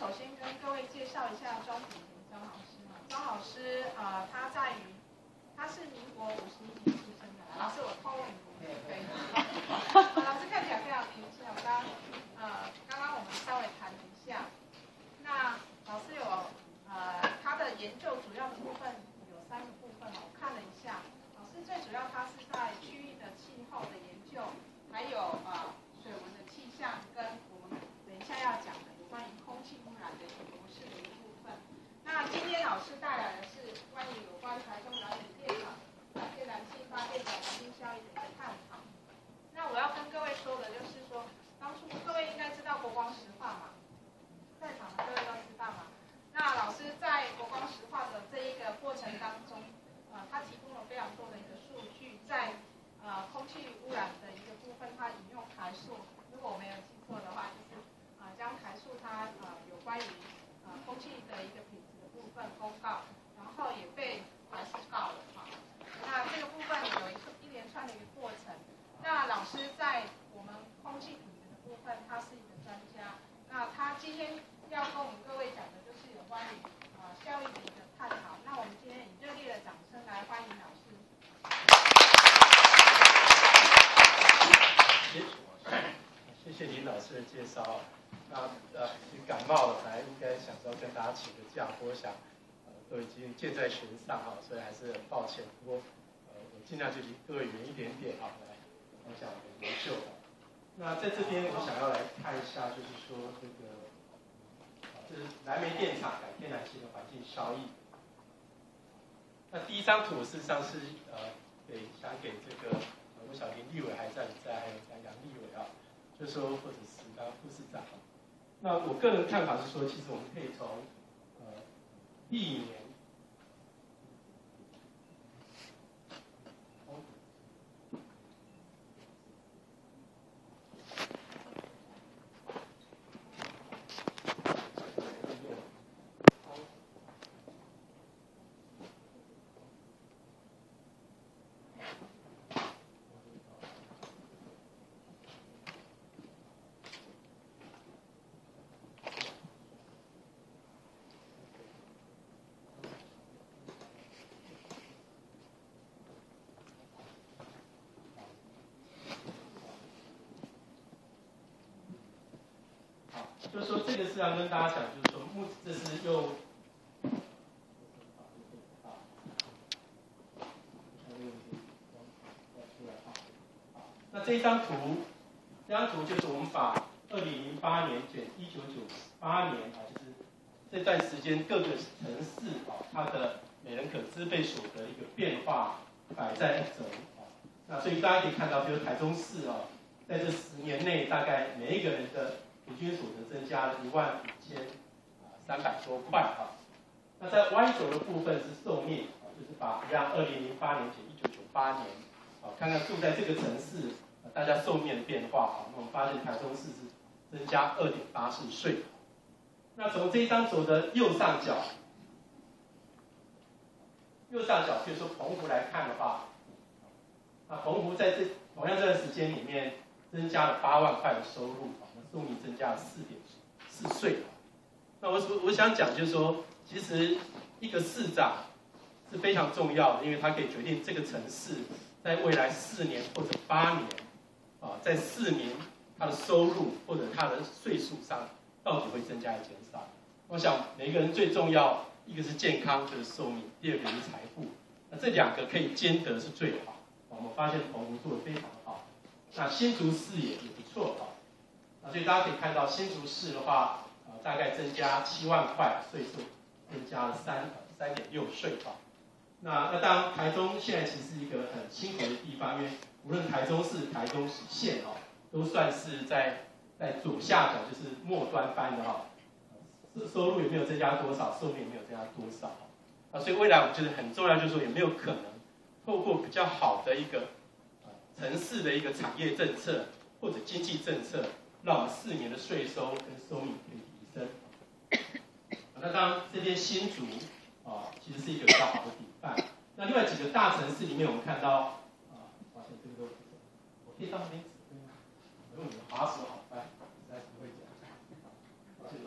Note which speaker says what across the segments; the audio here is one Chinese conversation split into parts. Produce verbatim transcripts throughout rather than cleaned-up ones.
Speaker 1: 首先跟各位介绍一下庄秉平庄老师哈。庄老师呃，他在于他是民国五十一年出生的，老师我透露你国籍可以吗？老师看起来非常年轻，我刚呃刚刚我们稍微谈了一下，那老师有呃他的研究主要的部分有三个部分我看了一下，老师最主要他是在区域的气候的研究，还有呃水文的气象跟我们等一下要讲的有关于空气污染的一个模式的一个部分。那今天老师带来的是关于有关台中燃煤电厂天然气发电的环境效益的一个探讨。那我要跟各位说的就是说，当初各位应该知道国光石化嘛，在场的各位都知道嘛。那老师在国光石化的这一个过程当中，呃，他提供了非常多的一个数据，在呃空气污染的一个部分，他引用台塑，如果我没有记错的话，就是啊、呃、将台塑它呃有关于呃空气的一个品质的部分公告，然后也被台塑告了哈。那这个部分有一个一连串的一个过程。那老师在我们空气品质的部分，他是一个专家。那他今天要跟我们各位讲的就是有关于呃效益的一个探讨。那我们今天以热烈的掌声来欢迎老师。
Speaker 2: 谢谢林老师的介绍。那呃，感冒了，本来应该想说跟大家请个假，不过想呃都已经箭在弦上哈，所以还是很抱歉。不过呃，我尽量就离各位远一点点哈，来分享我的研究。那在这边我想要来看一下，就是说这个，这是燃煤电厂改天然气的环境效益。那第一张图事实上是呃给想给这个呃我小林立委还在不在，还有像杨立委啊，就是说或者是刚刚副市长。那我个人看法是说，其实我们可以从呃历年。就是说，这个是要跟大家讲，就是说，目这是用，那这一张图，这张图就是我们把二零零八年减一九九八年啊，就是这段时间各个城市啊，它的每人可支配所得一个变化摆在一轴啊。那所以大家可以看到，比如台中市啊，在这十年内，大概每一个人的平均所得增加了一万五千三百多块哈。那在 Y 轴的部分是寿命啊，就是把一样二零零八年减一九九八年啊，看看住在这个城市大家寿命的变化啊。那我们发现台中市是增加二点八四岁。那从这一张轴的右上角，右上角，比如说澎湖来看的话，那澎湖在这同样这段时间里面增加了八万块的收入。寿命增加了四点四岁。那我我想讲就是说，其实一个市长是非常重要的，因为它可以决定这个城市在未来四年或者八年，啊，在四年它的收入或者它的税数上到底会增加还是减少。我想每个人最重要，一个是健康，就是寿命；第二个是财富。那这两个可以兼得是最好。我们发现澎湖做得非常好，那新竹市也也不错啊。所以大家可以看到，新竹市的话，呃，大概增加七万块，税数增加了三三点六税吧。那那当然，台中现在其实是一个很辛苦的地方，因为无论台中市、台中市县哦，都算是在在左下角，就是末端班的哈、哦，收入也没有增加多少，寿命也没有增加多少啊。所以未来我觉得很重要，就是说有没有可能透过比较好的一个呃城市的一个产业政策或者经济政策。让我们四年的税收跟收益可以提升。那当然，这边新竹啊，其实是一个比较好的典范。那另外几个大城市里面，我们看到啊，抱歉，这个都我可以到那边指挥吗？因为我的滑手好快，实在是不会讲。而且老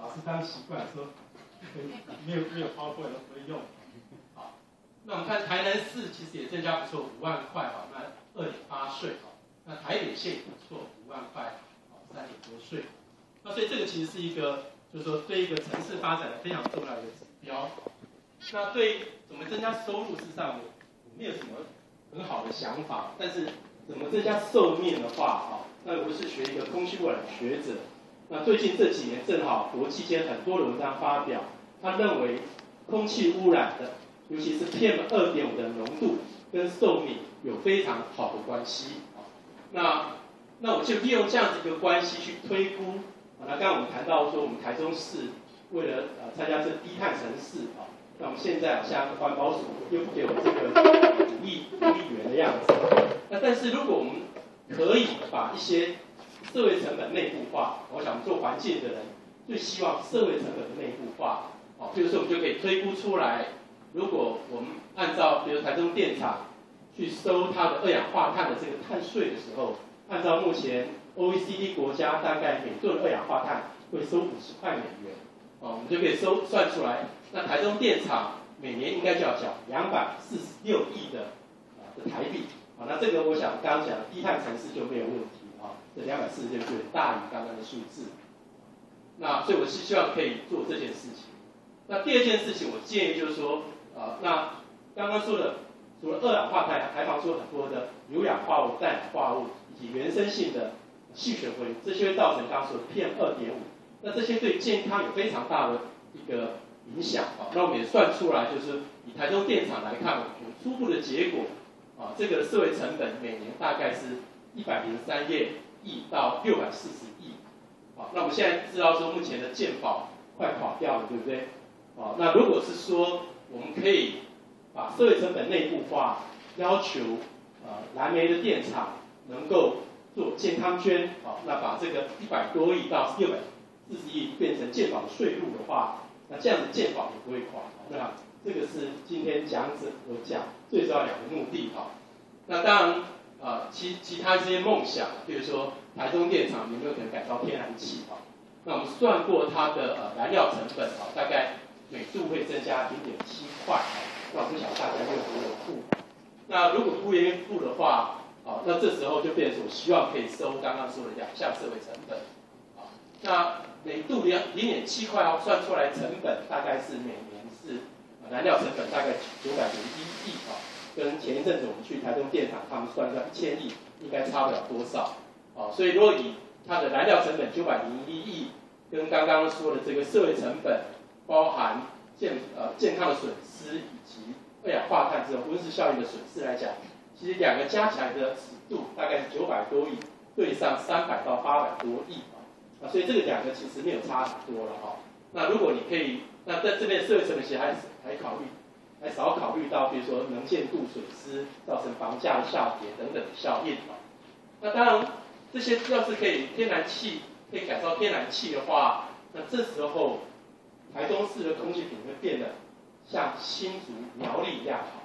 Speaker 2: 老师刚习惯说，没有没有PowerPoint都不会用。好，那我们看台南市其实也增加不错，五万块哈，那二点八税哈。那台北县也不错，五万块，哦，三点多税。那所以这个其实是一个，就是说对一个城市发展非常重要的一个指标。那对怎么增加收入，事实上我没有什么很好的想法，但是怎么增加寿命的话，啊，那我是学一个空气污染学者。那最近这几年正好国际间很多的文章发表，他认为空气污染的，尤其是 P M 二点五 的浓度跟寿命有非常好的关系。那那我就利用这样子一个关系去推估。那刚刚我们谈到说，我们台中市为了呃参加这低碳城市啊，那我们现在好像环保署又不给我们这个五亿五亿元的样子。那但是如果我们可以把一些社会成本内部化，我想做环境的人最希望社会成本的内部化。哦，比如说我们就可以推估出来，如果我们按照比如台中电厂去收它的二氧化碳的这个碳税的时候，按照目前 O E C D 国家大概每吨二氧化碳会收五十块美元，哦，我们就可以收算出来，那台中电厂每年应该就要缴两百四十六亿的啊的台币，啊，那这个我想刚刚讲低碳城市就没有问题啊，这两百四十六就大于刚刚的数字，那所以我是希望可以做这件事情。那第二件事情，我建议就是说，啊，那刚刚说的，除了二氧化碳，排放出很多的有氧化物、氮氧化物以及原生性的细水灰，这些会造成刚刚说的 P M 二点五，那这些对健康有非常大的一个影响啊。那我们也算出来，就是以台中电厂来看，我们初步的结果啊，这个社会成本每年大概是一百零三亿到六百四十亿。啊，那我们现在知道说目前的健保快垮掉了，对不对？啊，那如果是说我们可以把社会成本内部化，要求呃蓝莓的电厂能够做健康捐，好，那把这个一百多亿到六百四十亿变成健保的税入的话，那这样子健保也不会垮。那这个是今天讲者有讲最主要两个目的哈。那当然呃其其他这些梦想，比如说台中电厂有没有可能改造天然气哈？那我们算过它的呃燃料成本啊，大概每度会增加零点七块，那我不晓得大家愿不愿意付。那如果不愿意付的话，好，那这时候就变成我希望可以收刚刚说的两项社会成本。好，那每度零零点七块要算出来成本大概是每年是燃料成本大概九百零一亿啊，跟前一阵子我们去台中电厂他们算出来一千亿应该差不了多少。啊，所以如果以它的燃料成本九百零一亿，跟刚刚说的这个社会成本，包含健呃健康的损失以及二氧化碳这种温室效应的损失来讲，其实两个加起来的尺度大概是九百多亿对上三百到八百多亿啊，所以这个两个其实没有差很多了哈。那如果你可以，那在这边社会成本其实还还考虑，还少考虑到比如说能见度损失造成房价的下跌等等的效应啊。那当然这些要是可以天然气可以改造天然气的话，那这时候台中市的空气品会变得像新竹苗栗一样好。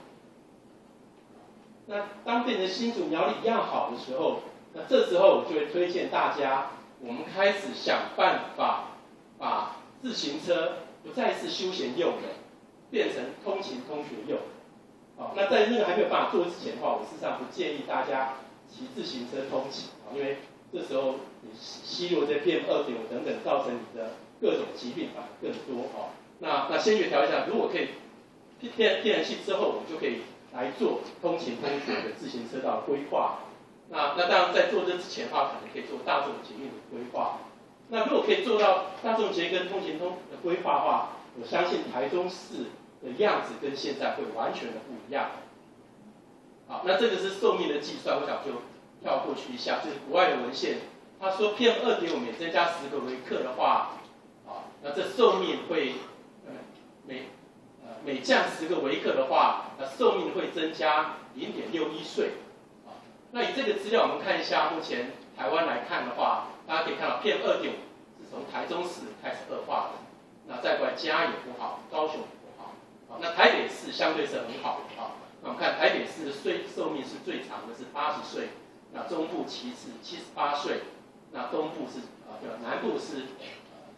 Speaker 2: 那当变成新竹苗栗一样好的时候，那这时候我就会推荐大家，我们开始想办法把自行车不再是休闲用的，变成通勤通学用。好，那在那个还没有办法做之前的话，我事实上不建议大家骑自行车通勤，因为这时候你吸入这 P M 二点五 等等，造成你的各种疾病反而更多哦。那那先决条件下，如果可以天天然气之后，我们就可以来做通勤通学的自行车道规划。那那当然在做这之前的话，可能可以做大众捷运的规划。那如果可以做到大众捷跟通勤通的规划的话，我相信台中市的样子跟现在会完全的不一样。好，那这个是寿命的计算，我想就跳过去一下，就是国外的文献，他说 P M 二点五 每增加十个微克的话，啊，那这寿命会呃每呃每降十个微克的话，那寿命会增加零点六一岁。啊，那以这个资料我们看一下，目前台湾来看的话，大家可以看到 P M 二点五 是从台中市开始恶化的，那再过来嘉义也不好，高雄也不好，啊，那台北市相对是很好的啊。那我们看台北市的岁寿命是最长的，是八十岁，那中部其次七十八岁，那东部是啊对吧？南部是呃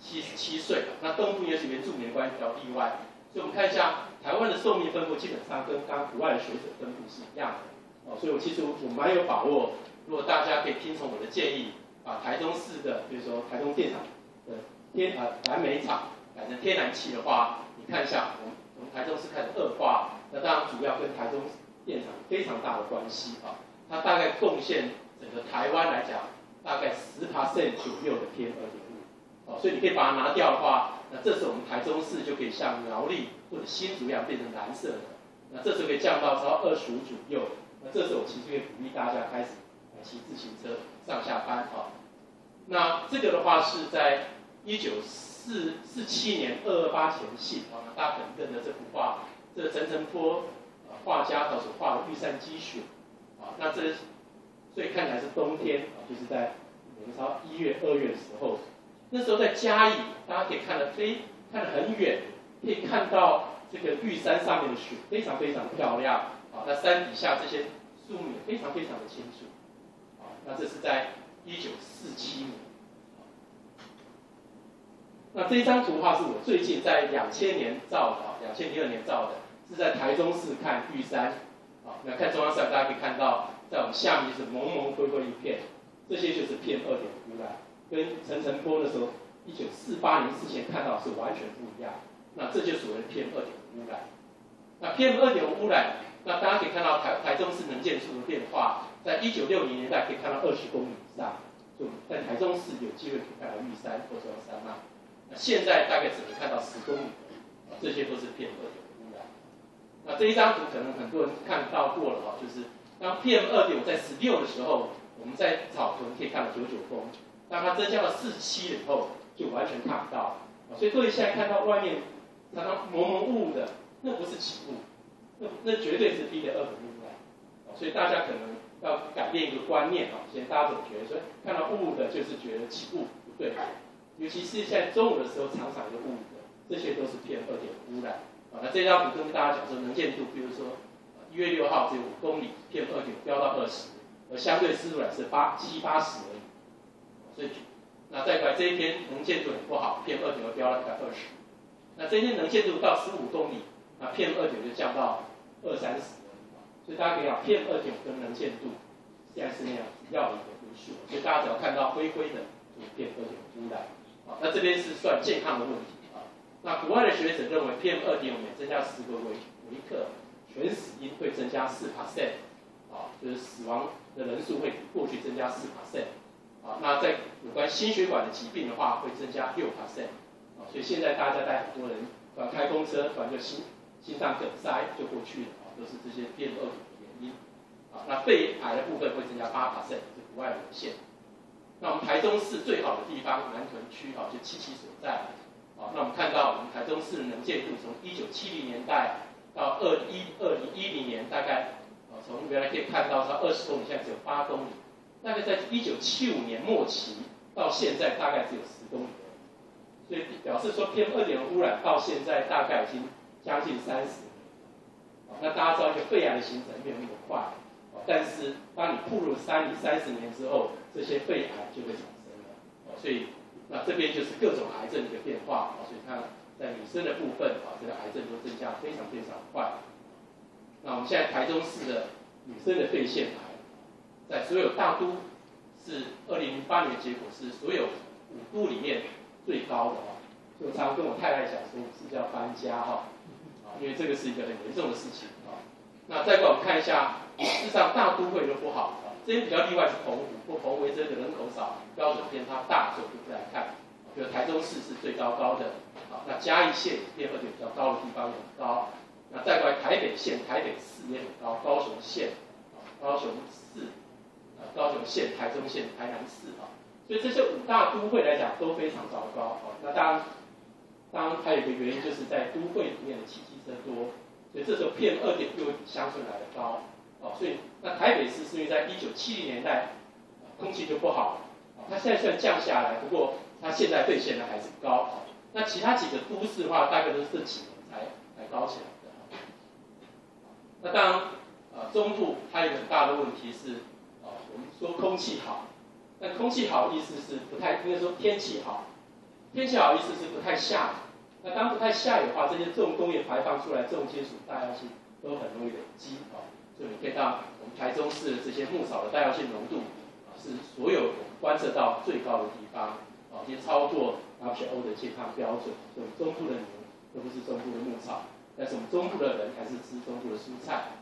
Speaker 2: 七十七岁了。那东部因为是原住民关系比较例外，所以我们看一下台湾的寿命分布基本上跟刚刚国外的学者分布是一样的。哦，所以我其实我蛮有把握，如果大家可以听从我的建议，把台中市的，比如说台中电厂的天啊燃煤厂改成天然气的话，你看一下我们我们台中市开始恶化，那当然主要跟台中电厂非常大的关系啊，它大概贡献整个台湾来讲，大概十 percent 左右的 P M 二点五，哦，所以你可以把它拿掉的话，那这时候我们台中市就可以像苗栗或者新竹一样变成蓝色的，那这时候可以降到超二十五左右，那这时候我其实可以鼓励大家开始骑自行车上下班啊。那这个的话是在一九四四七年二二八前夕啊，大家可能认得这幅画，这个陈澄波画家他所画的玉山积雪啊，那这所以看起来是冬天啊，就是在明朝一月二月的时候，那时候在嘉义，大家可以看得非看得很远，可以看到这个玉山上面的雪非常非常漂亮啊，那山底下这些树木也非常非常的清楚啊，那这是在一九四七年。那这一张图画是我最近在两千年照的啊，两千零二年照的，是在台中市看玉山啊。那看中央山，大家可以看到，在我们下面就是蒙蒙灰灰一片，这些就是 P M 二点五污染，跟陈澄波的时候一九四八年之前看到是完全不一样。那这就所谓的 P M 二点五污染。那 P M 二点五污染，那大家可以看到台台中市能见度的变化，在一九六零年代可以看到二十公里以上，所以在台中市有机会可以看到玉山或者山脉。那现在大概只能看到十公里，啊，这些都是 P M 二点五污染。那这一张图可能很多人看到过了哈，就是当 P M 二点五在十六的时候，我们在草屯可以看到九九峰，当它增加到四十七了以后，就完全看不到。啊，所以各位现在看到外面常常蒙蒙雾的，那不是起雾，那那绝对是 P M 二点五污染。啊，所以大家可能要改变一个观念啊，现在大家总觉得说看到雾的就是觉得起雾，不对。尤其是在中午的时候，常常有雾的，这些都是 P M 二点五污染。啊，那这张图跟大家讲说能见度，比如说一月六号只有五公里 ，P M 二点五飙到二十，而相对湿度来是八七八十而已。所以，那再过来这一天能见度很不好 ，P M 二点五飙到大概二十。那这一天能见度到十五公里，那 P M 二点五就降到二三十而已。所以大家可以讲 P M 二点五跟能见度现在是那样主要的一个因素。所以大家只要看到灰灰的，就是 P M 二点五污染。啊，那这边是算健康的问题啊。那国外的学者认为 P M 二点五每增加十个微微克，全死因会增加四 percent， 啊，就是死亡的人数会比过去增加四 percent， 啊，那在有关心血管的疾病的话会增加六 percent， 啊，所以现在大家带很多人突然开公车，突然就心心脏梗塞就过去了，啊，都是这些 P M 二点五的原因，啊，那肺癌的部分会增加八 percent， 是国外的文献。那我们台中市最好的地方南屯区啊，就七七所在啊。那我们看到我们台中市的能见度从一九七零年代到二一二零一零年，大概啊从原来可以看到它二十公里，现在只有八公里。大概在一九七五年末期到现在大概只有十公里了，所以表示说 P M 二点五污染到现在大概已经将近三十年。啊，那大家知道一个肺癌的形成没有那么快。但是，当你步入三三十年之后，这些肺癌就会产生了，哦，所以那这边就是各种癌症的一个变化，啊，所以它在女生的部分，啊，这个癌症都增加非常非常快。那我们现在台中市的女生的肺腺癌，在所有大都是二零零八年的结果是所有五都里面最高的啊，所以我常常跟我太太讲说，是不是要搬家哈，啊，因为这个是一个很严重的事情啊。那再给我们看一下。事实上，大都会都不好啊。这边比较例外是澎湖，不过澎湖这个人口少，标准偏差大，所以我就不来看。比如台中市是最糟糕的，啊，那嘉义县第二个比较高的地方也很高。那再过来台北县、台北市也很高，高雄县、啊高雄市、啊高雄县、台中县、台南市啊，所以这些五大都会来讲都非常糟糕啊。那当然，当然还有一个原因就是在都会里面的汽机车多，所以这时候 P M 二点六比乡村来的高。哦，所以那台北市是因为在一九七零年代，呃、空气就不好，啊，它现在虽然降下来，不过它现在对现在还是不高。啊，那其他几个都市的话，大概都是这几年才才高起来的。那当然，呃，中部还有一个很大的问题是，啊，我们说空气好，但空气好意思是不太应该说天气好， 天气好意思是不太下雨。那当不太下雨的话，这些重工业排放出来重金属带药性都很容易累积啊。所以你可以到我们台中市的这些牧草的带药性浓度啊，是所有我们观测到最高的地方啊，已经超过 W H O 的健康标准。所以中部的牛都不是中部的牧草，但是我们中部的人还是吃中部的蔬菜。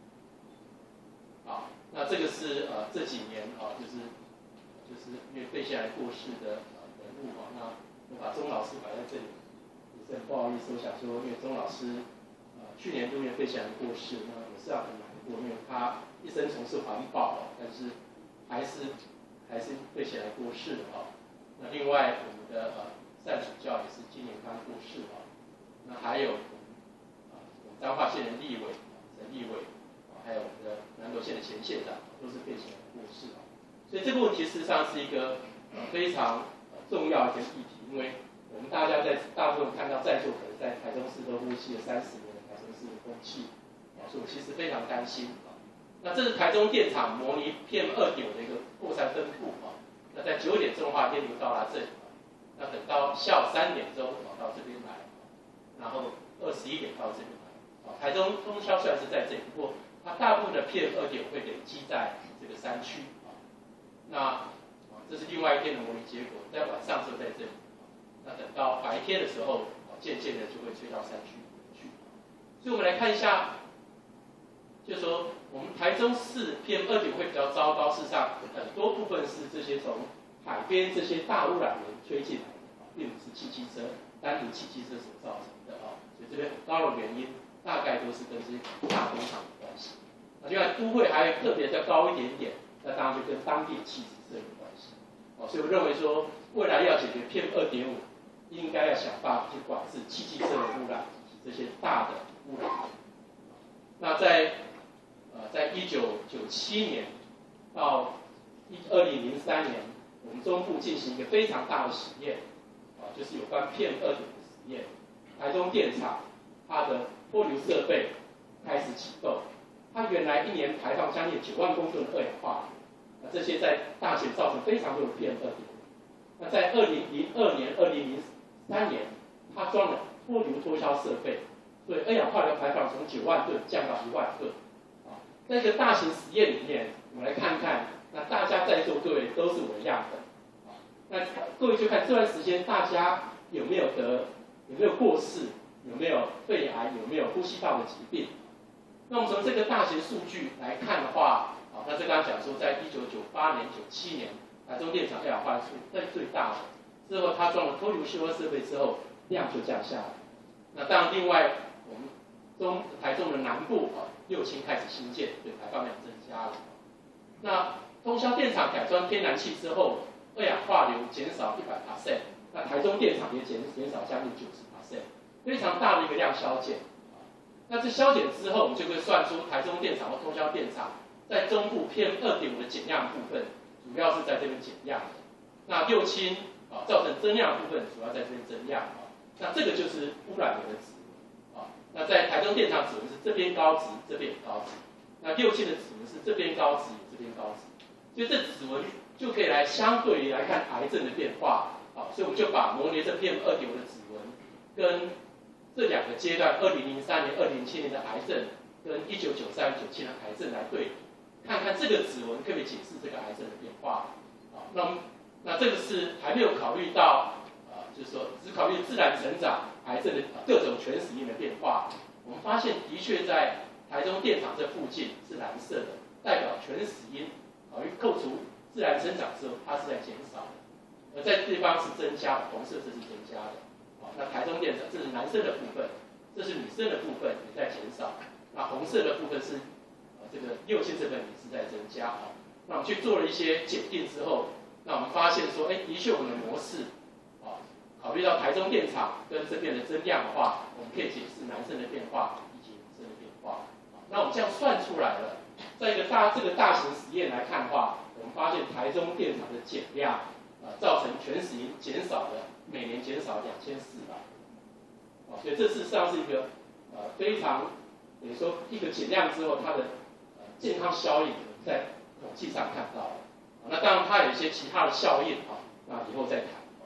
Speaker 2: 好，那这个是呃这几年啊，就是就是因为费谢来过世的呃人物啊，那我把钟老师摆在这里，也是很不好意思，我想说，因为钟老师呃去年六月费谢来过世，那我是要很难过，因为他一生从事环保，但是还是还是费谢来过世的啊。那另外我们的呃单主教也是今年刚过世啊。那还有啊我们彰化县的立委陈立委啊，还有我们的南投县的前县长都是费谢来过世啊。所以这个问题事实上是一个呃非常呃重要的一个议题，因为我们大家在大部分看到在座可能在台中市都呼吸了三十年的台中市的空气，啊，所以我其实非常担心啊。那这是台中电厂模拟 P M 二点五 的一个扩散分布啊。那在九点钟的话，电流到达这里，那等到下午三点钟跑到这边来，然后二十一点到这边来。啊，台中通宵虽然是在这里，不过它大部分的 P M 二点五 会累积在这个山区啊。那啊，这是另外一天的模拟结果，在晚上就在这里。那等到白天的时候，渐渐的就会吹到山区去。所以我们来看一下，就是说我们台中市 P M 二点五 会比较糟糕，事实上很多部分是这些从海边这些大污染源吹进来的，并不是汽机车、单独汽机车所造成的啊。所以这边很高的原因，大概都是跟这些大工厂有关系。那另外都会还有特别再高一点点，那当然就跟当地气质车有关系。哦，所以我认为说，未来要解决 P M 二点五。应该要想办法去管制汽机车的污染以及这些大的污染。那在呃，在一九九七年到二零零三年，我们中部进行一个非常大的实验，啊，就是有关 P M 二点五 的实验。台中电厂它的脱硫设备开始启动，它原来一年排放将近九万公吨的二氧化硫，这些在大学造成非常多的 P M 二点五。那在二零零二年、二零零三年，它装了脱硫脱硝设备，所以二氧化硫排放从九万吨降到一万吨。啊，在这个大型实验里面，我们来看看，那大家在座各位都是我一样的，啊，那各位就看这段时间大家有没有得，有没有过世，有没有肺癌，有没有呼吸道的疾病。那我们从这个大型数据来看的话，啊，那这刚刚讲说，在一九九八年、九七年，台中电厂二氧化碳是最大的。之后，它装了脱硫修设备之后，量就降下来。那当然，另外我们中台中的南部啊，六轻开始新建，对排放量增加了。那通霄电厂改装天然气之后，二氧化硫减少一百 percent， 那台中电厂也减减少将近九十 percent， 非常大的一个量削减。那这削减之后，我们就会算出台中电厂或通霄电厂在中部 P M 二点五 的减量部分，主要是在这边减量的。那六轻啊，造成增量的部分主要在这边增量啊，那这个就是污染源的指纹啊。那在台中电厂指纹是这边高值，这边也高值。那六轻的指纹是这边高值，这边高值。所以这指纹就可以来相对于来看癌症的变化啊。所以我们就把模拟这 P M 二点五 的指纹跟这两个阶段，二零零三年、二零零七年的癌症跟一九九三、九七年的癌症来对比，看看这个指纹可不可以解释这个癌症的变化啊。那么那这个是还没有考虑到，呃，就是说只考虑自然成长癌症的各种全死因的变化。我们发现的确在台中电厂这附近是蓝色的，代表全死因，考虑扣除自然成长之后，它是在减少的；而在这地方是增加的，红色这是增加的。好，那台中电厂这是男生的部分，这是女生的部分也在减少。那红色的部分是，呃，这个六轻这份也是在增加啊。那我们去做了一些检定之后。那我们发现说，哎，的确我们的模式，啊，考虑到台中电厂跟这边的增量的话，我们可以解释男生的变化以及女生的变化。啊，那我们这样算出来了，在一个大这个大型实验来看的话，我们发现台中电厂的减量，啊，造成全死因减少了，每年减少两千四百。啊，所以这事实上是一个呃非常等于说一个减量之后，它的呃健康效应在统计上看到了。那当然，它有一些其他的效应啊，那以后再谈。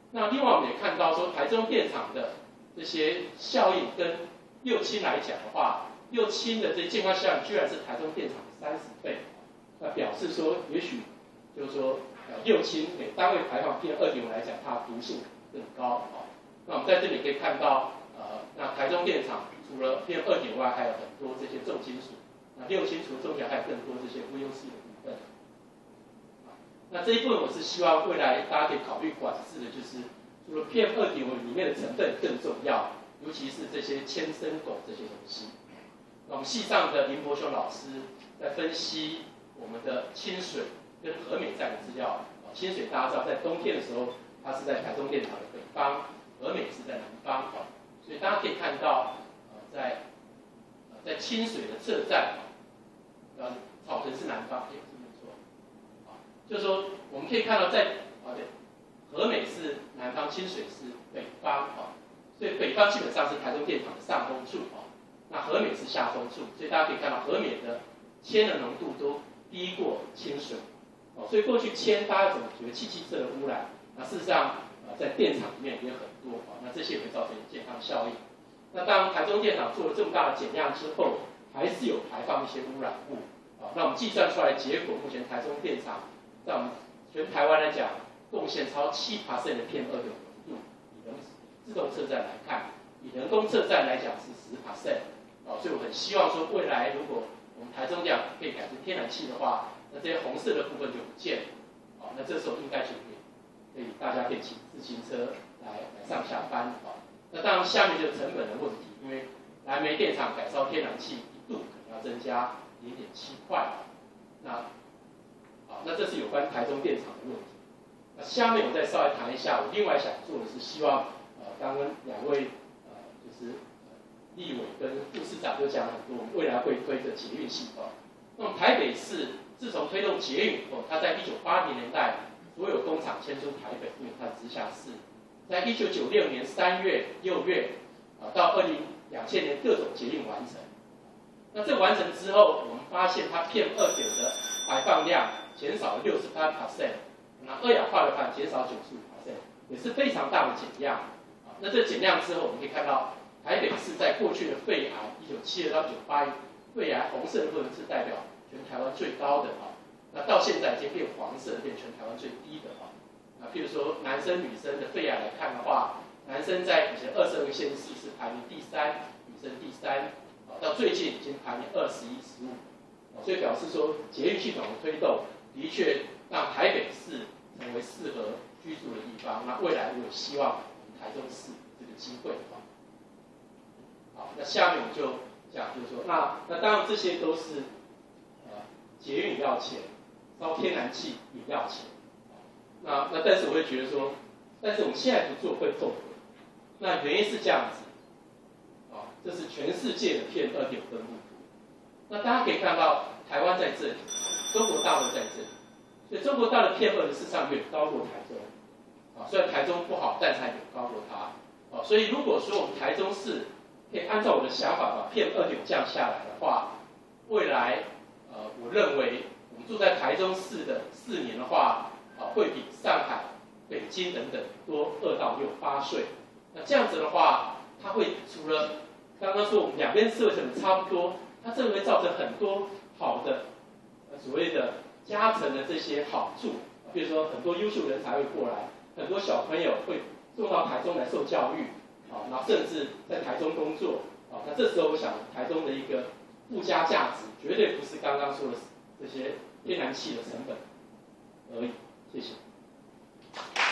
Speaker 2: 那另外我们也看到说，台中电厂的这些效应跟六氢来讲的话，六氢的这健康效应居然是台中电厂的三十倍，那表示说，也许就是说，呃，六氢每单位排放 P M 二点五 来讲，它毒性更高啊。那我们在这里可以看到，呃，那台中电厂除了 P M 二点五 外，还有很多这些重金属。那六氢除了重金属，还有更多这些无优势的部分。那这一部分我是希望未来大家可以考虑管制的，就是除了 P M 二点五 里面的成分更重要，尤其是这些铅生汞这些东西。那我们系上的林伯雄老师在分析我们的清水跟和美站的资料。清水大家知道，在冬天的时候，它是在台中电厂的北方，和美是在南方。所以大家可以看到，呃，在呃在清水的侧站，呃，草屯是南方，也是没错。啊，就是说我们可以看到在，啊对，和美是南方，清水是北方啊，所以北方基本上是台中电厂的上风处啊，那和美是下风处，所以大家可以看到和美的铅的浓度都低过清水。哦，所以过去铅大家怎么觉得气气色的污染？那事实上，呃，在电厂里面也很多啊，那这些也会造成健康效应。那当台中电厂做了这么大的减量之后，还是有排放一些污染物啊。那我们计算出来的结果，目前台中电厂在我们全台湾来讲，贡献超七 percent 的 P M 二点五浓度。以人自动测站来看，以人工测站来讲是十 percent。哦，所以我很希望说，未来如果我们台中这样可以改成天然气的话，那这些红色的部分就不见了，哦，那这时候应该就可以，可以大家可以骑自行车来来上下班，哦，那当然下面就是成本的问题，因为燃煤电厂改烧天然气一度可能要增加零点七块，那，好，那这是有关台中电厂的问题。那下面我再稍微谈一下，我另外想做的是希望，呃，刚刚两位呃就是。立委跟副市长就讲很多，我们未来会推的捷运系统。那么台北市自从推动捷运以后，它在一九八零年代所有工厂迁出台北，因为它直辖市。在一九九六年三月、六月啊，到二零两千年各种捷运完成。那这完成之后，我们发现它 P M 二点五 的排放量减少了六十八 percent， 那二氧化碳减少九十五 percent， 也是非常大的减量。啊，那这减量之后，我们可以看到。台北市在过去的肺癌，一九七二到九八，肺癌红色的部分是代表全台湾最高的啊，那到现在已经变黄色，变全台湾最低的啊。那譬如说男生女生的肺癌来看的话，男生在以前二十二个县市是排名第三，女生第三，啊，到最近已经排名二十一、十五，啊，所以表示说捷运系统的推动的确让台北市成为适合居住的地方。那未来我也希望台中市这个机会啊。好，那下面我就讲，就是说，那那当然这些都是，呃，捷运要钱，烧天然气也要钱，那那但是我会觉得说，但是我们现在不做会后悔，那原因是这样子，啊，这是全世界的 P M 二点五 分布图，那大家可以看到台湾在这里，中国大陆在这里，所以中国大陆 P M 二点五 事实上远高过台中，啊，虽然台中不好，但是还远高过它，啊，所以如果说我们台中市可以按照我的想法把 P M 二点五 降下来的话，未来，呃，我认为我们住在台中市的四年的话，啊，会比上海、北京等等多二到六八岁。那这样子的话，它会除了刚刚说我们两边社会成本差不多，它这会造成很多好的，呃，所谓的加成的这些好处，比如说很多优秀人才会过来，很多小朋友会送到台中来受教育。啊，然后甚至在台中工作，啊，那这时候我想台中的一个附加价值，绝对不是刚刚说的这些天然气的成本而已。谢谢。